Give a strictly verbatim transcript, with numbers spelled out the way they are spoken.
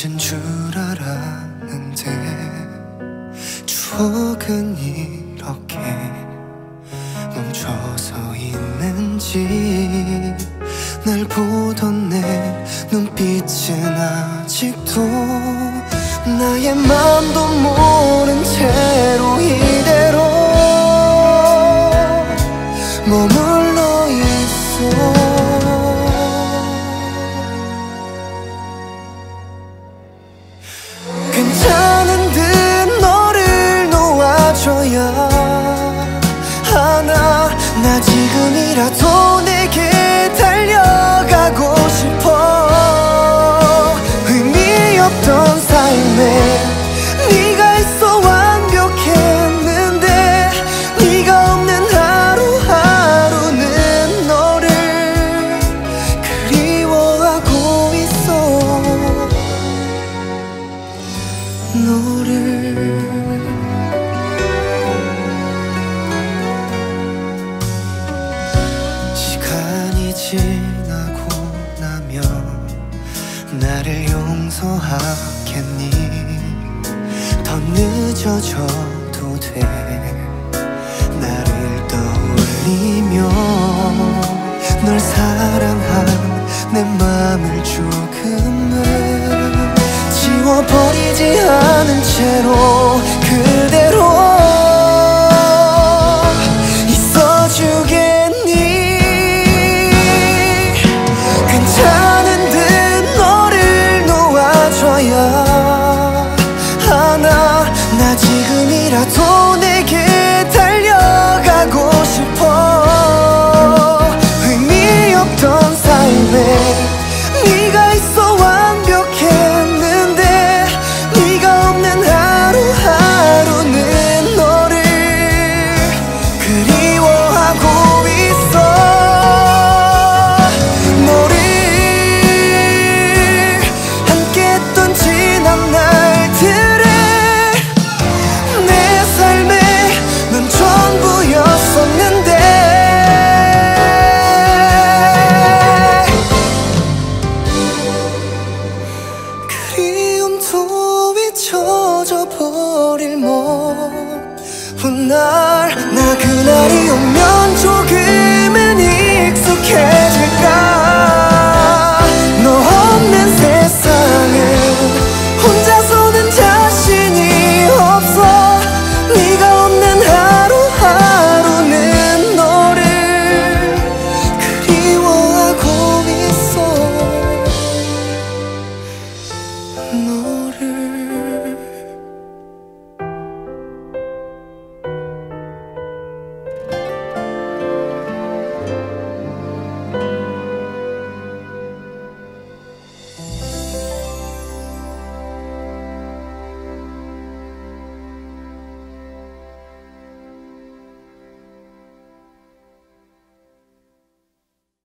잊은 줄 알았는데 추억은 이렇게 멈춰서 있는지 날 보던 내 눈빛은 아직도 나의 맘도 모른 채로 이대로 머물러 있어. 괜찮은 듯 너를 놓아줘야 하나. 나 지금이라도 내게 달려가고 싶어. 의미 없던 삶에 네가 있어 완벽했는데 네가 없는 하루하루는 너를 그리워하고 있어. 너를 시간이 지나고 나면 나를 용서하겠니? 더 늦어져도 돼. 나를 떠올리며 널 사랑한 내 맘을 조금은 지워버리지 않은 채로 그대로 있어주겠니? 괜찮은 듯 너를 놓아줘야 하나. 나 지금이라도 내게 달려가고 싶어. 의미 없던 삶에 네가 있어 완벽했는데 네가 없는 하루하루는 너를 그리워하고 있어. 너를 함께했던 지난 날들에 내 삶에 넌 전부였었는데 그리움도 잊혀져 버릴 모든 날. 나 그날이 오면 조금은 익숙해질까. 너 없는 세상은 혼자서는 자신이 없어. 네가 없는 하루하루는 너를 그리워하고 있어. 너